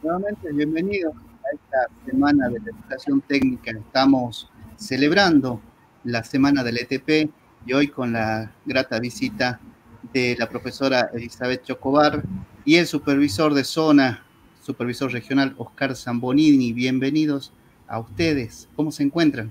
Nuevamente, bienvenidos a esta semana de la educación técnica. Estamos celebrando la semana del ETP y hoy con la grata visita de la profesora Elizabeth Chocobar y el supervisor de zona, supervisor regional Oscar Zambonini. Bienvenidos a ustedes. ¿Cómo se encuentran?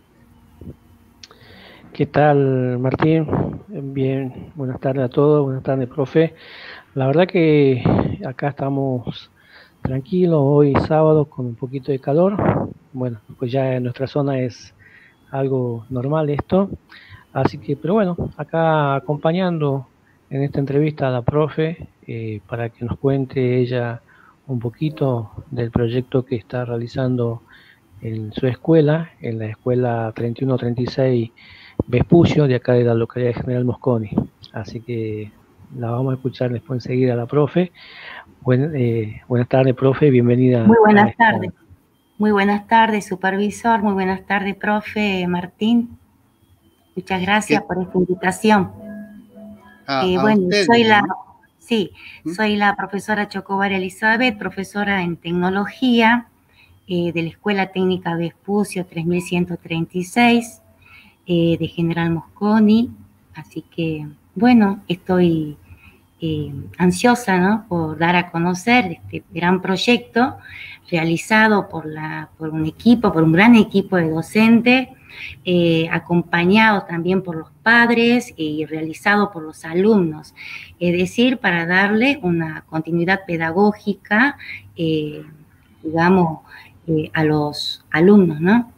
¿Qué tal, Martín? Bien, buenas tardes a todos, buenas tardes, profe. La verdad que acá estamos tranquilos, hoy sábado con un poquito de calor. Bueno, pues ya en nuestra zona es algo normal esto. Así que, pero bueno, acá acompañando en esta entrevista a la profe para que nos cuente ella un poquito del proyecto que está realizando en su escuela, en la escuela 3136 Vespucio, de acá de la localidad de General Mosconi. Así que la vamos a escuchar después enseguida a la profe. Buenas tardes, profe, bienvenida. Muy buenas tardes. Muy buenas tardes, supervisor. Muy buenas tardes, profe Martín. Muchas gracias por esta invitación. Bueno, soy la profesora Chocobar Elizabeth, profesora en tecnología de la Escuela Técnica Vespucio 3136 de General Mosconi. Así que, bueno, estoy ansiosa, ¿no?, por dar a conocer este gran proyecto realizado por un gran equipo de docentes, acompañado también por los padres y realizado por los alumnos, es decir, para darle una continuidad pedagógica, digamos, a los alumnos, ¿no?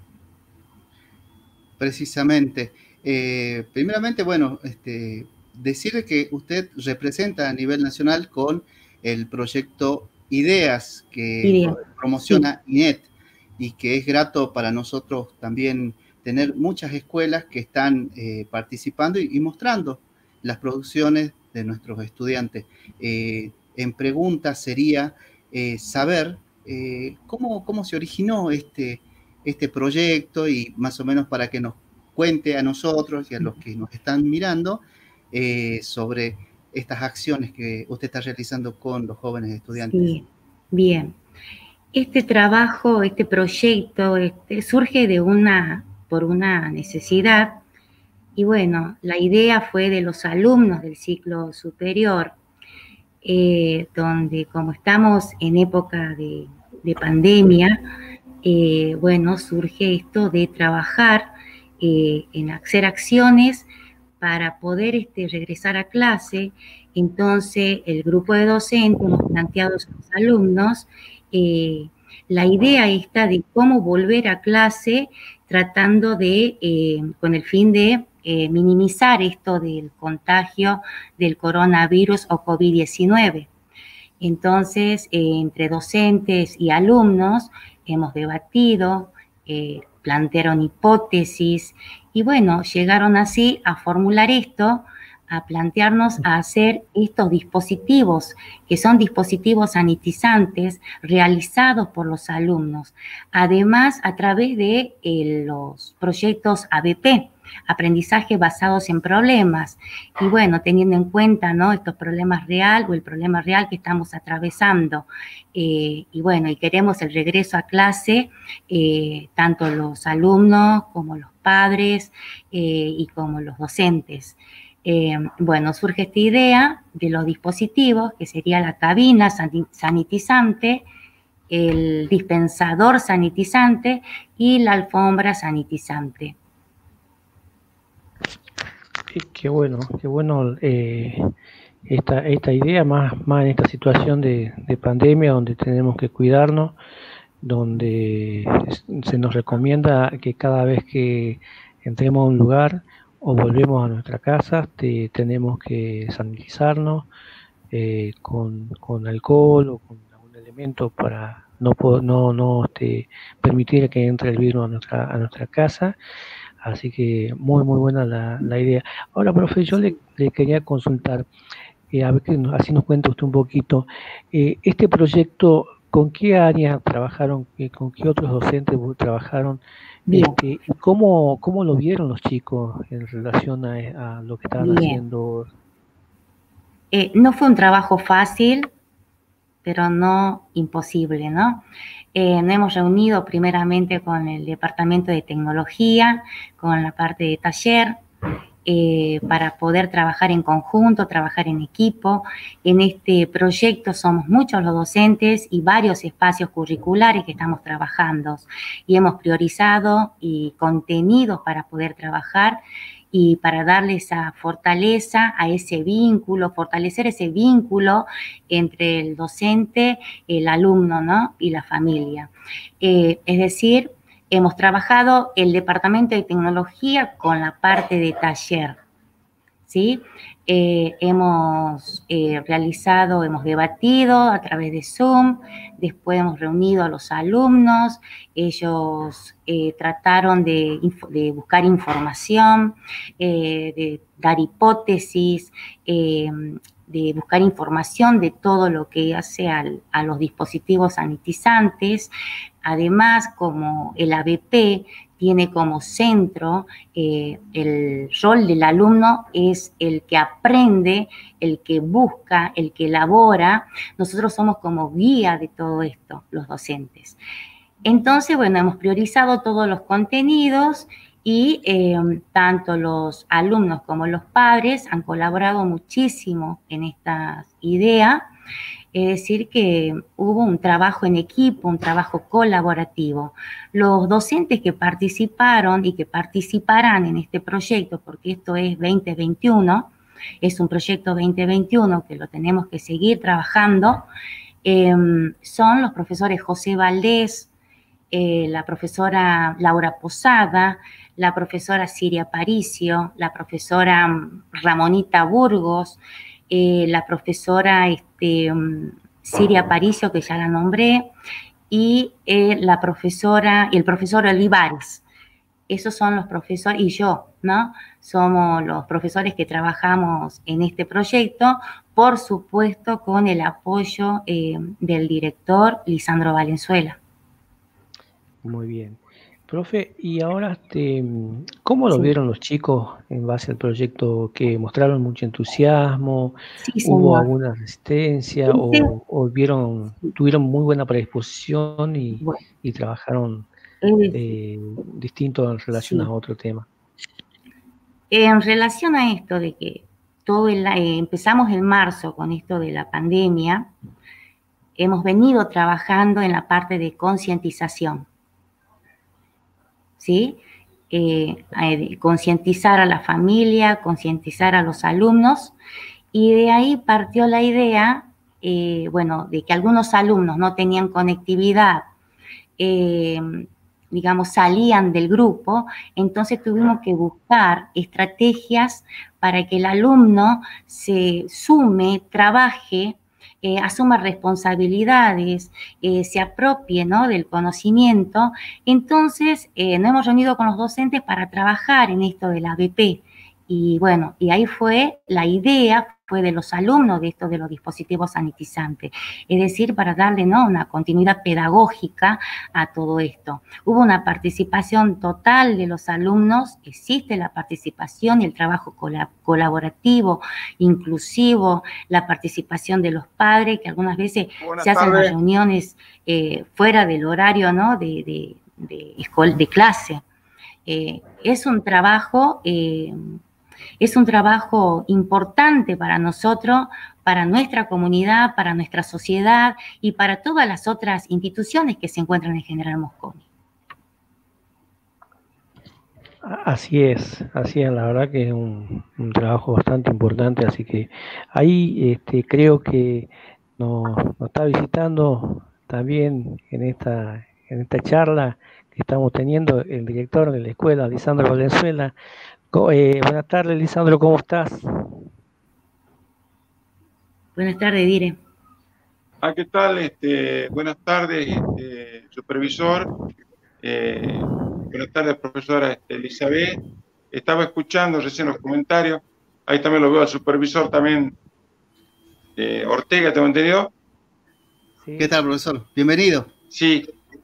Precisamente. Primeramente, bueno, decirle que usted representa a nivel nacional con el proyecto Ideas que promociona INET y que es grato para nosotros también tener muchas escuelas que están participando y mostrando las producciones de nuestros estudiantes. En pregunta sería saber cómo se originó este proyecto y más o menos para que nos cuente a nosotros y a los que nos están mirando sobre estas acciones que usted está realizando con los jóvenes estudiantes. Sí, bien. Este trabajo, este proyecto, surge por una necesidad y bueno, la idea fue de los alumnos del ciclo superior, donde como estamos en época de pandemia, bueno, surge esto de trabajar en hacer acciones para poder regresar a clase. Entonces, el grupo de docentes hemos planteado a los alumnos la idea esta de cómo volver a clase tratando de, con el fin de minimizar esto del contagio del coronavirus o COVID-19. Entonces, entre docentes y alumnos hemos debatido, plantearon hipótesis y bueno, llegaron así a formular esto, a plantearnos a hacer estos dispositivos, que son dispositivos sanitizantes realizados por los alumnos. Además, a través de los proyectos ABP, aprendizaje basados en problemas. Y bueno, teniendo en cuenta, ¿no?, estos problemas reales o el problema real que estamos atravesando. Y bueno, y queremos el regreso a clase, tanto los alumnos como los padres y como los docentes. Bueno, surge esta idea de los dispositivos, que sería la cabina sanitizante, el dispensador sanitizante y la alfombra sanitizante. Qué bueno esta idea, más en esta situación de pandemia donde tenemos que cuidarnos, donde se nos recomienda que cada vez que entremos a un lugar o volvemos a nuestra casa tenemos que sanitizarnos con alcohol o con algún elemento para no permitir que entre el virus a nuestra casa. Así que muy buena la idea. Ahora, profe, yo le quería consultar, a ver que así nos cuenta usted un poquito, este proyecto, ¿con qué áreas trabajaron? ¿Con qué otros docentes trabajaron? ¿Y cómo lo vieron los chicos en relación a lo que estaban haciendo? No fue un trabajo fácil, pero no imposible, ¿no? Nos hemos reunido primeramente con el Departamento de Tecnología, con la parte de taller, para poder trabajar en conjunto, trabajar en equipo. En este proyecto somos muchos los docentes y varios espacios curriculares que estamos trabajando y hemos priorizado y contenidos para poder trabajar y para darle esa fortaleza a ese vínculo, fortalecer ese vínculo entre el docente, el alumno, ¿no? Y la familia. Es decir, hemos trabajado el Departamento de Tecnología con la parte de taller, ¿sí? Hemos realizado, hemos debatido a través de Zoom, después hemos reunido a los alumnos, ellos trataron de buscar información, de dar hipótesis, de buscar información de todo lo que hace a los dispositivos sanitizantes. Además, como el ABP tiene como centro, el rol del alumno es el que aprende, el que busca, el que elabora. Nosotros somos como guía de todo esto, los docentes. Entonces, bueno, hemos priorizado todos los contenidos y tanto los alumnos como los padres han colaborado muchísimo en esta idea. Es decir, que hubo un trabajo en equipo, un trabajo colaborativo. Los docentes que participaron y que participarán en este proyecto, porque esto es 2021, es un proyecto 2021 que lo tenemos que seguir trabajando, son los profesores José Valdés, la profesora Laura Posada, la profesora Siria Paricio, la profesora Ramonita Burgos, la profesora Siria Paricio, que ya la nombré, y la profesora, y el profesor Olivares. Esos son los profesores, y yo, ¿no? Somos los profesores que trabajamos en este proyecto, por supuesto con el apoyo del director Lisandro Valenzuela. Muy bien. Profe, y ahora, ¿cómo lo vieron los chicos en base al proyecto? ¿Que mostraron mucho entusiasmo? Sí, ¿Hubo señor. alguna resistencia? ¿O tuvieron muy buena predisposición y trabajaron distinto en relación a otro tema? En relación a esto de que empezamos en marzo con esto de la pandemia, hemos venido trabajando en la parte de concientización, ¿sí? Concientizar a la familia, concientizar a los alumnos, y de ahí partió la idea, bueno, de que algunos alumnos no tenían conectividad, digamos, salían del grupo, entonces tuvimos que buscar estrategias para que el alumno se sume, trabaje, asuma responsabilidades, se apropie, ¿no?, del conocimiento. Entonces, nos hemos reunido con los docentes para trabajar en esto de la ABP. Y bueno, y ahí fue la idea, fue de los alumnos de esto de los dispositivos sanitizantes. Es decir, para darle, ¿no?, una continuidad pedagógica a todo esto. Hubo una participación total de los alumnos, existe la participación y el trabajo colaborativo, inclusivo, la participación de los padres, que algunas veces se hacen las reuniones fuera del horario, ¿no?, de clase. Es un trabajo importante para nosotros, para nuestra comunidad, para nuestra sociedad y para todas las otras instituciones que se encuentran en General Mosconi. Así es, la verdad que es un trabajo bastante importante, así que ahí creo que nos está visitando también en esta charla que estamos teniendo el director de la escuela, Lisandro Valenzuela. Buenas tardes, Lisandro, ¿cómo estás? Buenas tardes, Dire. ¿Qué tal? Buenas tardes, supervisor. Buenas tardes, profesora Elizabeth. Estaba escuchando recién los comentarios. Ahí también lo veo al supervisor también, Ortega, ¿tengo entendido? Sí. ¿Qué tal, profesor? Bienvenido. Sí.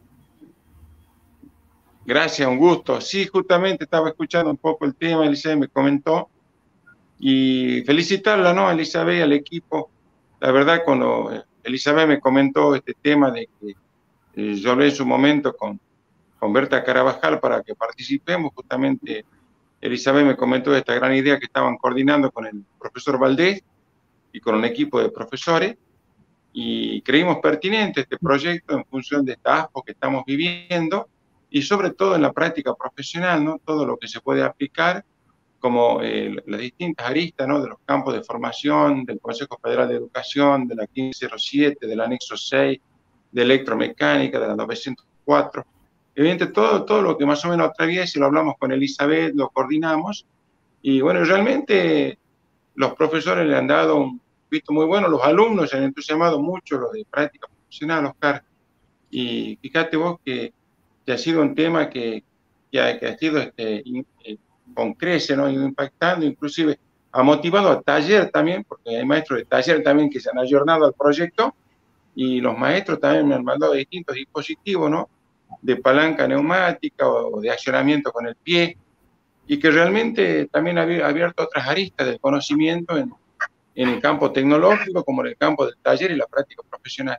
Gracias, un gusto. Sí, justamente estaba escuchando un poco el tema, Elizabeth me comentó. Y felicitarla, ¿no, Elizabeth, al equipo? La verdad, cuando Elizabeth me comentó este tema de que yo hablé en su momento con Berta Carabajal para que participemos. Justamente Elizabeth me comentó esta gran idea que estaban coordinando con el profesor Valdés y con un equipo de profesores, y creímos pertinente este proyecto en función de esta ASPO que estamos viviendo y sobre todo en la práctica profesional, ¿no? Todo lo que se puede aplicar como las distintas aristas, ¿no? De los campos de formación, del Consejo Federal de Educación, de la 1507, del anexo 6, de electromecánica, de la 904. Evidentemente, todo lo que más o menos atraviesa, lo hablamos con Elizabeth, lo coordinamos, y bueno, realmente los profesores le han dado un visto muy bueno, los alumnos se han entusiasmado mucho, los de práctica profesional, Oscar, y fíjate vos que ha sido un tema que ha sido con crece, ¿no? Impactando, inclusive ha motivado a taller también, porque hay maestros de taller también que se han ayornado al proyecto, y los maestros también me han mandado distintos dispositivos, ¿no? De palanca neumática o de accionamiento con el pie, y que realmente también ha abierto otras aristas del conocimiento en el campo tecnológico, como en el campo del taller y la práctica profesional.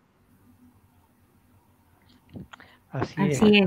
Así es.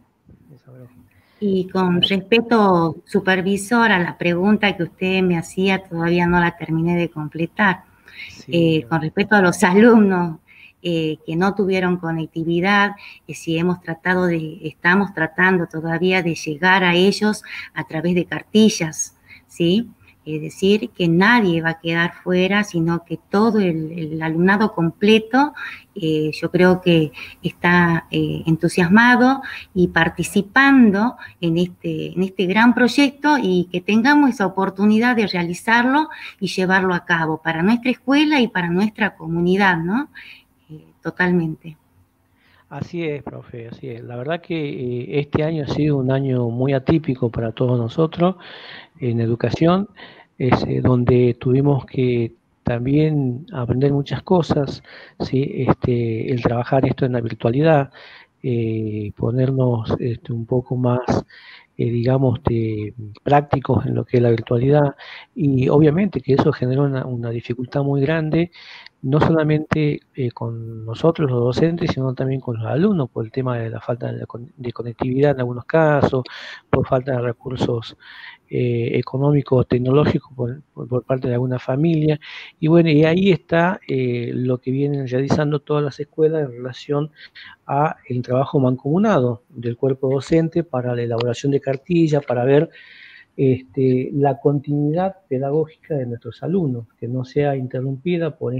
Y con respecto, supervisor, a la pregunta que usted me hacía, todavía no la terminé de completar. Sí, con respecto a los alumnos que no tuvieron conectividad, si estamos tratando todavía de llegar a ellos a través de cartillas, ¿sí? Es decir, que nadie va a quedar fuera, sino que todo el alumnado completo, yo creo que está entusiasmado y participando en este gran proyecto, y que tengamos esa oportunidad de realizarlo y llevarlo a cabo para nuestra escuela y para nuestra comunidad, ¿no? Totalmente. Así es, profe, así es. La verdad que este año ha sido un año muy atípico para todos nosotros en educación, donde tuvimos que también aprender muchas cosas, ¿sí? El trabajar esto en la virtualidad, ponernos un poco más, digamos, prácticos en lo que es la virtualidad, y obviamente que eso generó una dificultad muy grande, no solamente con nosotros los docentes, sino también con los alumnos, por el tema de la falta de conectividad en algunos casos, por falta de recursos económicos, tecnológicos por parte de alguna familia. Y bueno, y ahí está lo que vienen realizando todas las escuelas en relación a el trabajo mancomunado del cuerpo docente para la elaboración de cartillas, para ver la continuidad pedagógica de nuestros alumnos, que no sea interrumpida por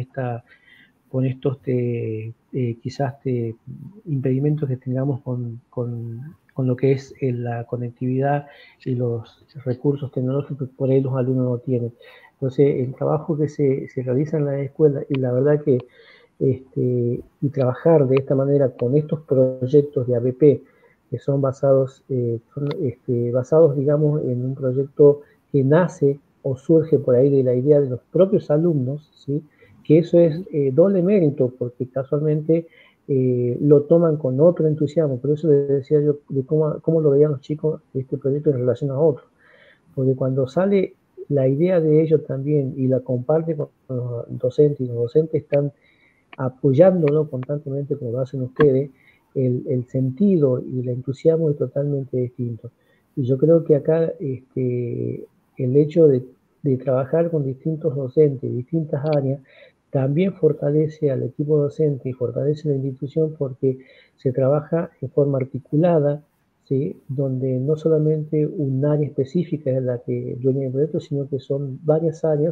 estos quizás impedimentos que tengamos con lo que es la conectividad y los recursos tecnológicos que por ahí los alumnos no tienen. Entonces, el trabajo que se realiza en la escuela, y la verdad que y trabajar de esta manera con estos proyectos de ABP, que son basados, digamos, en un proyecto que nace o surge por ahí de la idea de los propios alumnos, ¿sí? Que eso es doble mérito, porque casualmente lo toman con otro entusiasmo. Por eso les decía yo de cómo lo veían los chicos este proyecto en relación a otro. Porque cuando sale la idea de ellos también y la comparten con los docentes, y los docentes están apoyándolo constantemente como lo hacen ustedes, el sentido y el entusiasmo es totalmente distinto. Y yo creo que acá el hecho de trabajar con distintos docentes, distintas áreas, también fortalece al equipo docente y fortalece la institución, porque se trabaja en forma articulada, ¿sí? Donde no solamente un área específica es la que dueña el proyecto, sino que son varias áreas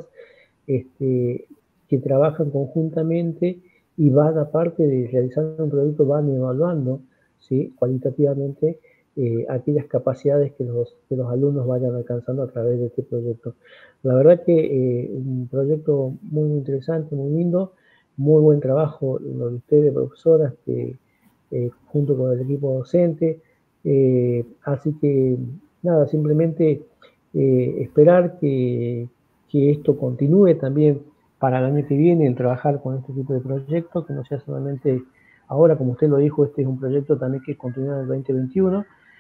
que trabajan conjuntamente y van, aparte de realizar un proyecto, van evaluando, ¿sí? Cualitativamente aquellas capacidades que los alumnos vayan alcanzando a través de este proyecto. La verdad que un proyecto muy interesante, muy lindo, muy buen trabajo lo de ustedes, profesoras, junto con el equipo docente. Así que nada, simplemente esperar que esto continúe también para el año que viene, el trabajar con este tipo de proyectos, que no sea solamente ahora, como usted lo dijo, este es un proyecto también que continúa en el 2021,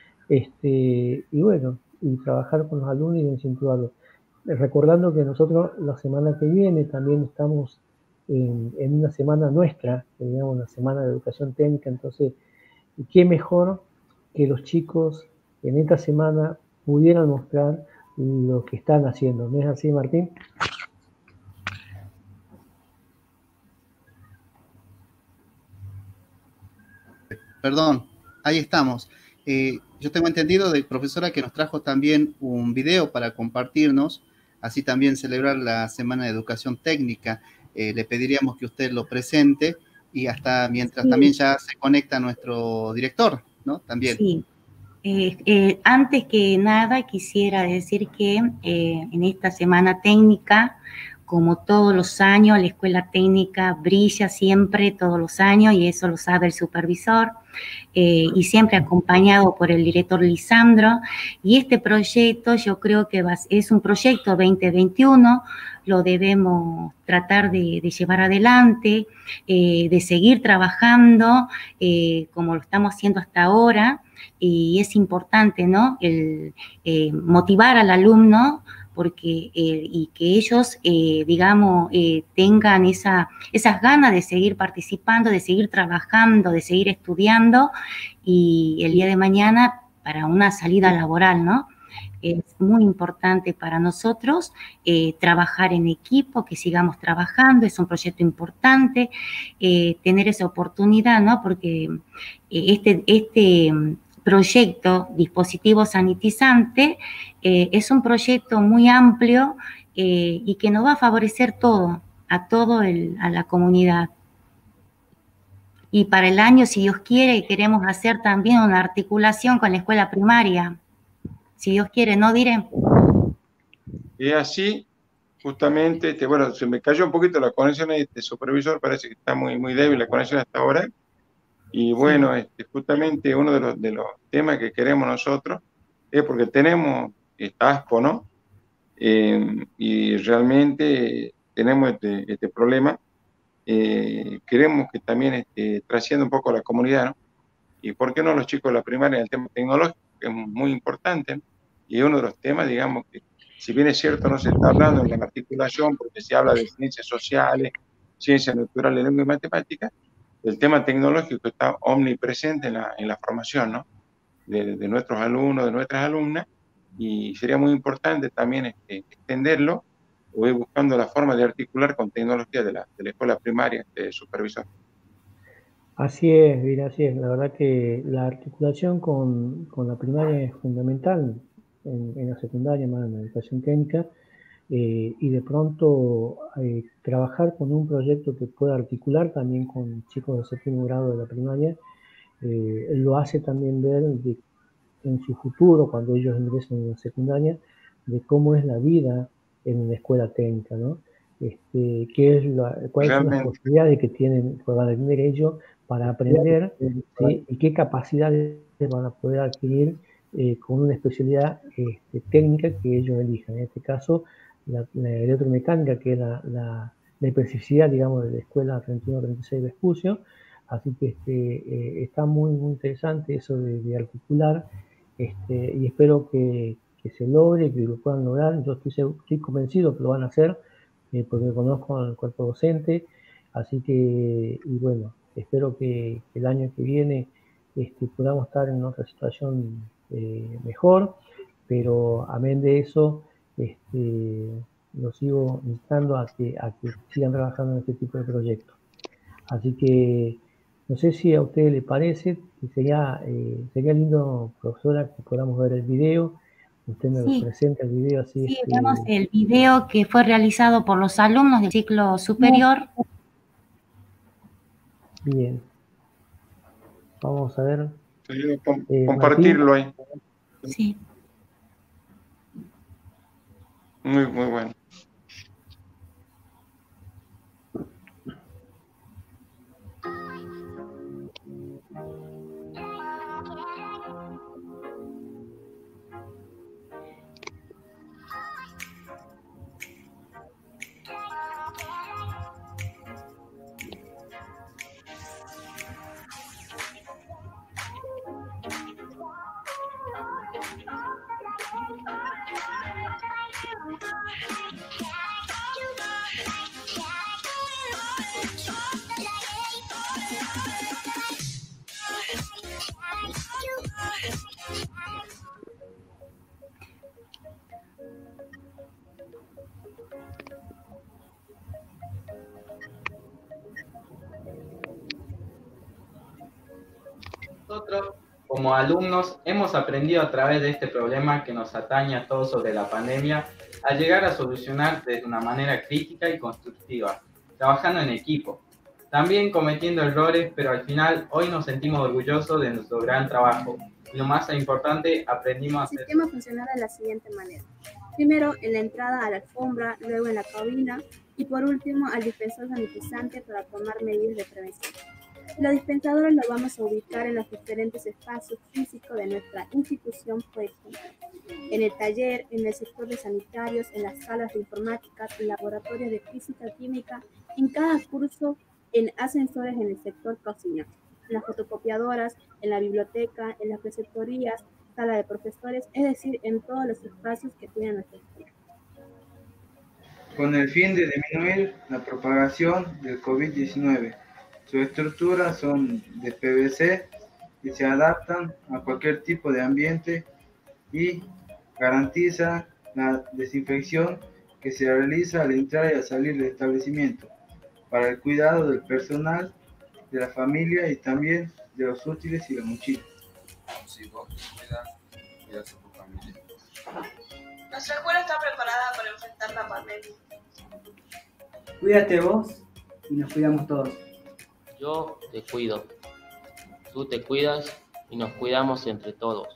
y bueno, y trabajar con los alumnos y incentivarlos. Recordando que nosotros la semana que viene también estamos en una semana nuestra, digamos, una semana de educación técnica. Entonces, qué mejor que los chicos en esta semana pudieran mostrar lo que están haciendo. ¿No es así, Martín? Perdón, ahí estamos. Yo tengo entendido de profesora que nos trajo también un video para compartirnos, así también celebrar la Semana de Educación Técnica. Le pediríamos que usted lo presente y hasta mientras Sí. También ya se conecta nuestro director, ¿no? También. Sí. Antes que nada quisiera decir que en esta semana técnica, como todos los años, la escuela técnica brilla siempre, todos los años, y eso lo sabe el supervisor, y siempre acompañado por el director Lisandro. Y este proyecto yo creo que es un proyecto 2021, lo debemos tratar de llevar adelante, de seguir trabajando como lo estamos haciendo hasta ahora. Y es importante, ¿no?, el motivar al alumno porque, y que ellos, digamos, tengan esas ganas de seguir participando, de seguir trabajando, de seguir estudiando, y el día de mañana para una salida laboral, ¿no? Es muy importante para nosotros trabajar en equipo, que sigamos trabajando, es un proyecto importante, tener esa oportunidad, ¿no? Porque este proyecto dispositivo sanitizante es un proyecto muy amplio y que nos va a favorecer a la comunidad. Y para el año, si Dios quiere, queremos hacer también una articulación con la escuela primaria. Si Dios quiere, ¿no, Diré? Y así, justamente, bueno, se me cayó un poquito la conexión de este supervisor, parece que está muy, muy débil la conexión hasta ahora. Y bueno, justamente uno de los temas que queremos nosotros es porque tenemos ASPO, ¿no? Y realmente tenemos este problema. Queremos que también trascienda un poco a la comunidad, ¿no? Y por qué no los chicos de la primaria en el tema tecnológico, que es muy importante, y es uno de los temas, digamos, que si bien es cierto no se está hablando en la articulación, porque se habla de ciencias sociales, ciencias naturales, lengua y matemáticas, el tema tecnológico está omnipresente en la formación, ¿no?, de nuestros alumnos, de nuestras alumnas, y sería muy importante también extenderlo o ir buscando la forma de articular con tecnología de la escuela primaria, supervisor. Así es, mira, así es. La verdad que la articulación con la primaria es fundamental en la secundaria, más en la educación técnica, y de pronto trabajar con un proyecto que pueda articular también con chicos de séptimo grado de la primaria, lo hace también ver en su futuro, cuando ellos ingresen en la secundaria, de cómo es la vida en la escuela técnica, ¿no? Cuáles son las posibilidades que van a tener ellos para aprender, ¿sí? Y qué capacidades van a poder adquirir con una especialidad técnica que ellos elijan. En este caso, la electromecánica, que es la especificidad, digamos, de la escuela 31-36 de Vespucio. Así que está muy, muy interesante eso de articular, y espero que se logre, que lo puedan lograr. Yo estoy convencido que lo van a hacer, porque conozco al cuerpo docente, así que, y bueno, espero que el año que viene podamos estar en otra situación mejor, pero amén de eso, lo sigo instando a que sigan trabajando en este tipo de proyectos. Así que no sé si a usted le parece que sería lindo, profesora, que podamos ver el video. Usted me presenta el video así. Sí, vemos el video que fue realizado por los alumnos del ciclo superior. Bien. Vamos a ver. Compartirlo ahí. Sí. Muy, muy bueno. como alumnos hemos aprendido a través de este problema que nos atañe a todos sobre la pandemia a llegar a solucionar de una manera crítica y constructiva, trabajando en equipo, también cometiendo errores, pero al final hoy nos sentimos orgullosos de nuestro gran trabajo. Y lo más importante, aprendimos a hacer... El sistema funcionará de la siguiente manera. Primero, en la entrada a la alfombra, luego en la cabina y por último al dispensador sanitizante para tomar medidas de prevención. Los dispensadores los vamos a ubicar en los diferentes espacios físicos de nuestra institución, por ejemplo, en el taller, en el sector de sanitarios, en las salas de informática, en laboratorios de física, química, en cada curso, en ascensores en el sector cocina, en las fotocopiadoras, en la biblioteca, en las preceptorías, sala de profesores, es decir, en todos los espacios que tiene nuestra escuela. Con el fin de disminuir la propagación del COVID-19. Sus estructuras son de PVC y se adaptan a cualquier tipo de ambiente y garantiza la desinfección que se realiza al entrar y al salir del establecimiento para el cuidado del personal, de la familia y también de los útiles y las mochilas. Nuestra escuela está preparada para enfrentar la pandemia. Cuídate vos y nos cuidamos todos. Yo te cuido, tú te cuidas y nos cuidamos entre todos.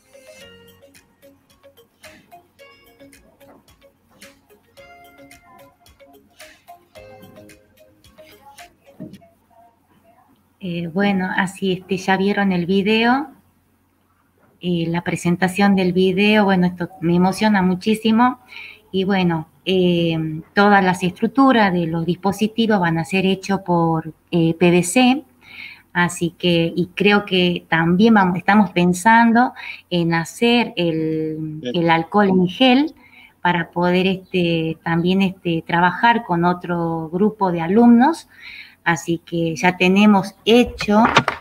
Bueno, así ya vieron el video, la presentación del video, bueno, esto me emociona muchísimo y bueno, todas las estructuras de los dispositivos van a ser hechos por PVC, así que, y creo que también estamos pensando en hacer el alcohol en gel para poder también trabajar con otro grupo de alumnos. Así que ya tenemos hecho,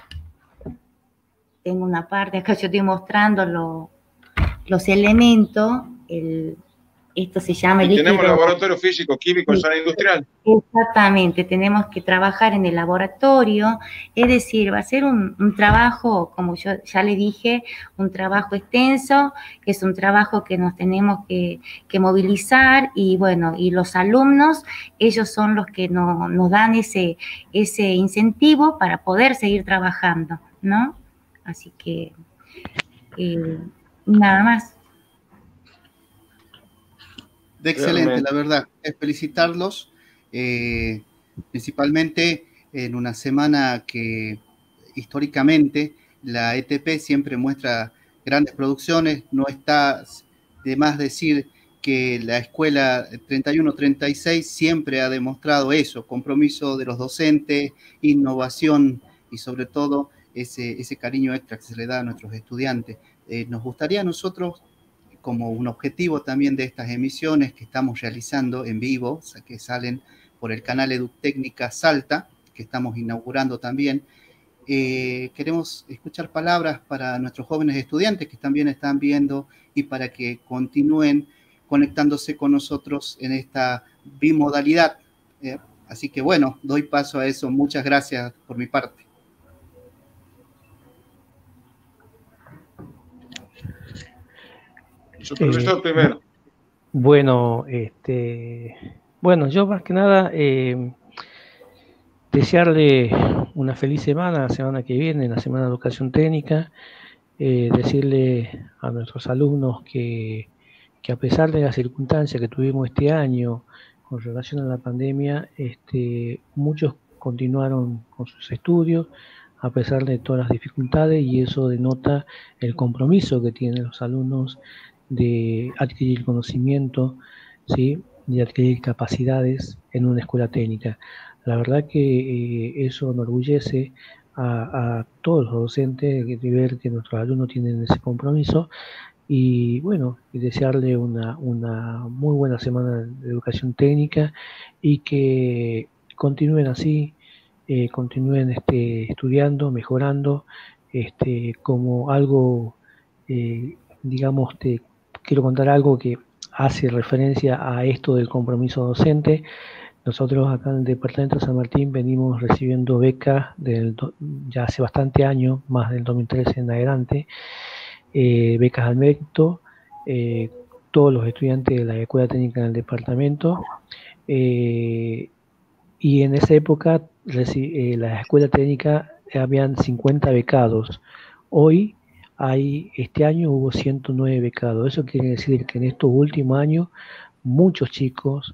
tengo una parte acá, yo estoy mostrando los elementos, esto se llama el líquido. Tenemos laboratorio físico, químico, en zona industrial. Exactamente, tenemos que trabajar en el laboratorio, es decir, va a ser un trabajo, como yo ya le dije, un trabajo extenso, es un trabajo que nos tenemos que movilizar y bueno, y los alumnos, ellos son los que nos dan ese incentivo para poder seguir trabajando, ¿no? Así que, nada más. Excelente, la verdad, es felicitarlos, principalmente en una semana que históricamente la ETP siempre muestra grandes producciones. No está de más decir que la escuela 3136 siempre ha demostrado eso, compromiso de los docentes, innovación y sobre todo ese cariño extra que se le da a nuestros estudiantes. Nos gustaría a nosotros, como un objetivo también de estas emisiones que estamos realizando en vivo, o sea, que salen por el canal Eductécnica Salta, que estamos inaugurando también, queremos escuchar palabras para nuestros jóvenes estudiantes que también están viendo y para que continúen conectándose con nosotros en esta bimodalidad. Así que bueno, doy paso a eso. Muchas gracias por mi parte. Su profesor primero. Bueno, yo más que nada desearle una feliz semana, la semana que viene, la semana de educación técnica, decirle a nuestros alumnos que a pesar de las circunstancias que tuvimos este año con relación a la pandemia, muchos continuaron con sus estudios a pesar de todas las dificultades y eso denota el compromiso que tienen los alumnos de adquirir conocimiento, ¿sí? De adquirir capacidades en una escuela técnica. La verdad que eso enorgullece a todos los docentes de ver que nuestros alumnos tienen ese compromiso y bueno, y desearle una muy buena semana de educación técnica y que continúen así, continúen estudiando, mejorando, como algo, digamos, quiero contar algo que hace referencia a esto del compromiso docente. nosotros acá en el departamento de San Martín venimos recibiendo becas ya hace bastante años, más del 2013 en adelante, becas al mérito, todos los estudiantes de la escuela técnica en el departamento, y en esa época la escuela técnica habían 50 becados. Hoy este año hubo 109 becados. Eso quiere decir que en estos últimos años muchos chicos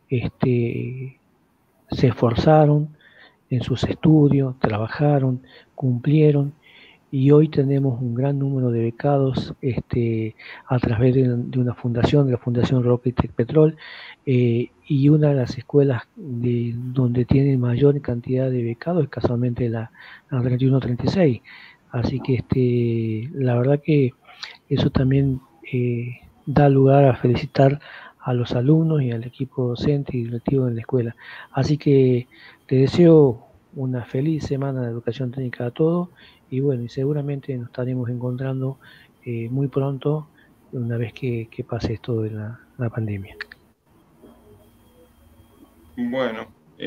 se esforzaron en sus estudios, trabajaron, cumplieron, y hoy tenemos un gran número de becados a través de una fundación, de la Fundación Roca y Tecpetrol, y una de las escuelas donde tiene mayor cantidad de becados es casualmente la 3136. Así que la verdad que eso también da lugar a felicitar a los alumnos y al equipo docente y directivo de la escuela. Así que te deseo una feliz semana de educación técnica a todos, y bueno, y seguramente nos estaremos encontrando muy pronto, una vez que pase esto de la pandemia. Bueno,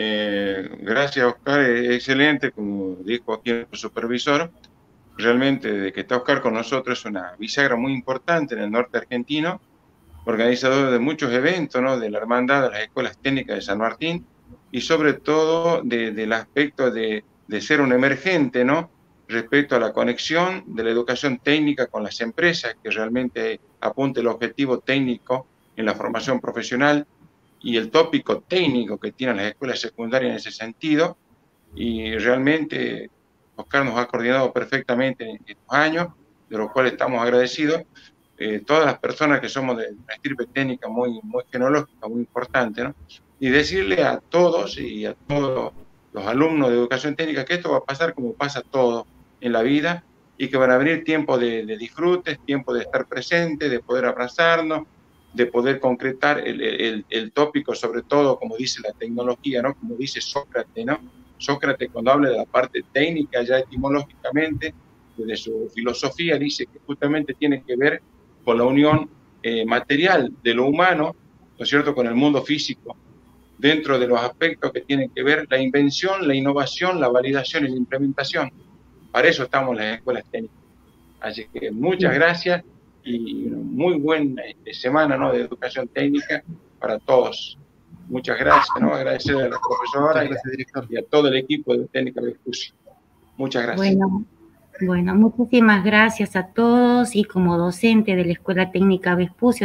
gracias, Oscar, excelente, como dijo aquí el supervisor. Realmente, desde que está Oscar con nosotros, es una bisagra muy importante en el norte argentino, organizador de muchos eventos, ¿no?, de la hermandad de las escuelas técnicas de San Martín, y sobre todo del aspecto de ser un emergente, ¿no?, respecto a la conexión de la educación técnica con las empresas, que realmente apunte el objetivo técnico en la formación profesional y el tópico técnico que tienen las escuelas secundarias en ese sentido. Y realmente Oscar nos ha coordinado perfectamente en estos años, de los cuales estamos agradecidos. Todas las personas que somos de una estirpe técnica muy tecnológica, muy importante, ¿no? Y decirle a todos y a todos los alumnos de educación técnica que esto va a pasar como pasa todo en la vida, y que van a venir tiempos de disfrutes, tiempos de estar presentes, de poder abrazarnos, de poder concretar el tópico, sobre todo, como dice la tecnología, ¿no?, como dice Sócrates, ¿no? Sócrates, cuando habla de la parte técnica, ya etimológicamente, desde su filosofía, dice que justamente tiene que ver con la unión material de lo humano, ¿no es cierto?, con el mundo físico, dentro de los aspectos que tienen que ver la invención, la innovación, la validación y la implementación. Para eso estamos en las escuelas técnicas. Así que muchas gracias y una muy buena semana, ¿no?, de educación técnica para todos. Muchas gracias, ¿no? Agradecer a la profesora y a todo el equipo de Técnica Vespucio. Muchas gracias. Bueno, muchísimas gracias a todos, y como docente de la Escuela Técnica Vespucio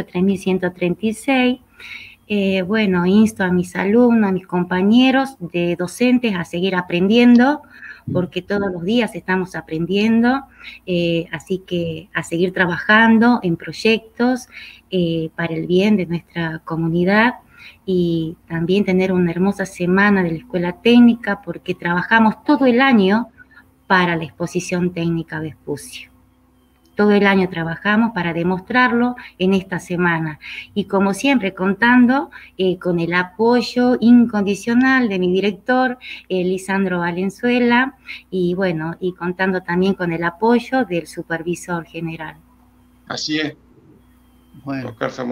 3136, bueno, insto a mis alumnos, a mis compañeros de docentes a seguir aprendiendo, porque todos los días estamos aprendiendo, así que a seguir trabajando en proyectos para el bien de nuestra comunidad, y también tener una hermosa semana de la Escuela Técnica, porque trabajamos todo el año para la exposición técnica Vespucio. Todo el año trabajamos para demostrarlo en esta semana. Y como siempre, contando con el apoyo incondicional de mi director, Lisandro Valenzuela, y bueno, y contando también con el apoyo del supervisor general. Así es. Bueno,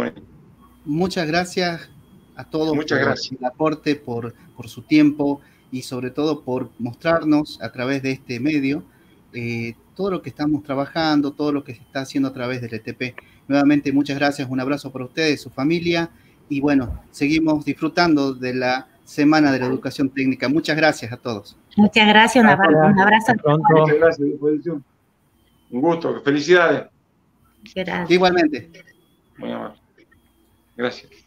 muchas gracias a todos por el aporte, por su tiempo, y sobre todo por mostrarnos a través de este medio todo lo que estamos trabajando, todo lo que se está haciendo a través del ETP. Nuevamente, muchas gracias, un abrazo para ustedes, su familia, y bueno, seguimos disfrutando de la Semana de la Educación Técnica. Muchas gracias a todos. Muchas gracias, un abrazo. Muchas gracias, un gusto, felicidades. Gracias. Igualmente. Muy amable. Gracias.